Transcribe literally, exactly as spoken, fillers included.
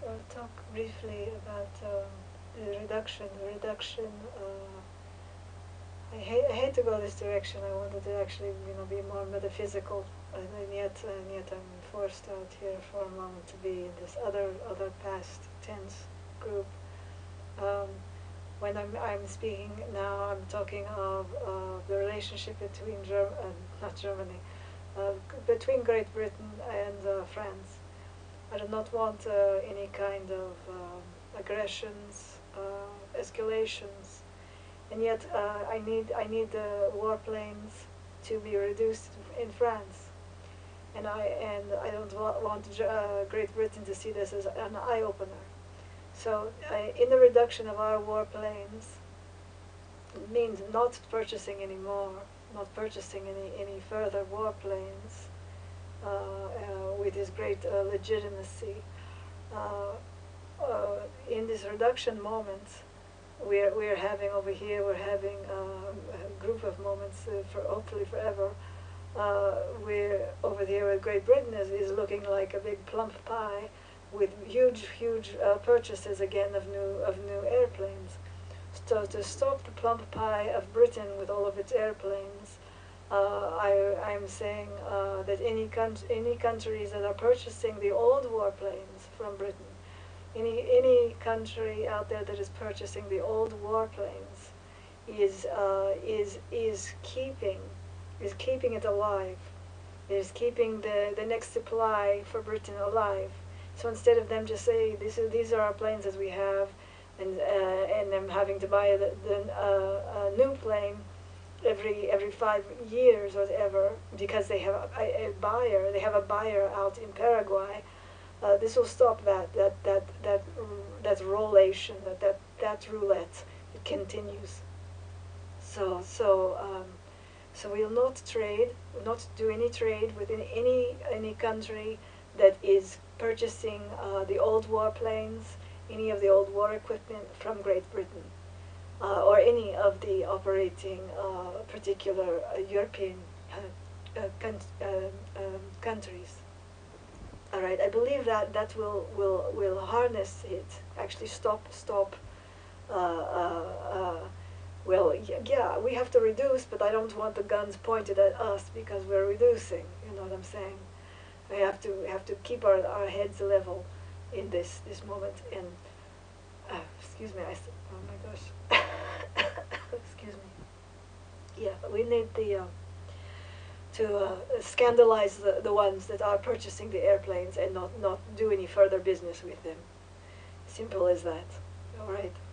uh, talk briefly about um, the reduction. The reduction. Uh, I hate, I hate to go this direction. I wanted to actually, you know, be more metaphysical, and, and yet, and yet, I'm forced out here for a moment to be in this other, other past tense group. Um, when I'm, I'm speaking now, I'm talking of uh, the relationship between Germ- uh, not Germany, uh, between Great Britain and uh, France. I do not want uh, any kind of um, aggressions, uh, escalations, and yet uh, I need I need the warplanes to be reduced in France, and I and I don't wa want uh, Great Britain to see this as an eye opener. So uh, in the reduction of our warplanes means not purchasing anymore, not purchasing any any further warplanes uh, uh, with this great uh, legitimacy. Uh, uh, in this reduction moment, we're we're having over here, we're having um, a group of moments uh, for hopefully forever. Uh, we're over here with Great Britain is, is looking like a big plump pie with huge huge uh, purchases again of new of new airplanes. So to stop the plump pie of Britain with all of its airplanes, uh, I I'm saying uh, that any con- any countries that are purchasing the old warplanes from Britain, any any country out there that is purchasing the old warplanes is uh, is is keeping is keeping it alive, is keeping the the next supply for Britain alive. So instead of them just saying this is these are our planes as we have, and uh, and them having to buy the, the uh, a new plane every every five years or whatever because they have a, a buyer they have a buyer out in Paraguay. Uh, this will stop that that that that that rollation, that that that roulette. It continues. So so um, so we'll not trade, we'll not do any trade within any any country that is purchasing uh, the old warplanes, any of the old war equipment from Great Britain, uh, or any of the operating uh, particular uh, European uh, uh, um, um, countries. All right, I believe that that will will will harness it. Actually, stop stop. Uh, uh, uh, well, yeah, we have to reduce, but I don't want the guns pointed at us because we're reducing. You know what I'm saying? We have to we have to keep our, our heads level in this this moment. And uh, excuse me, I oh my gosh, excuse me. Yeah, we need the. Uh, to uh, scandalize the, the ones that are purchasing the airplanes and not, not do any further business with them. Simple as that. All right.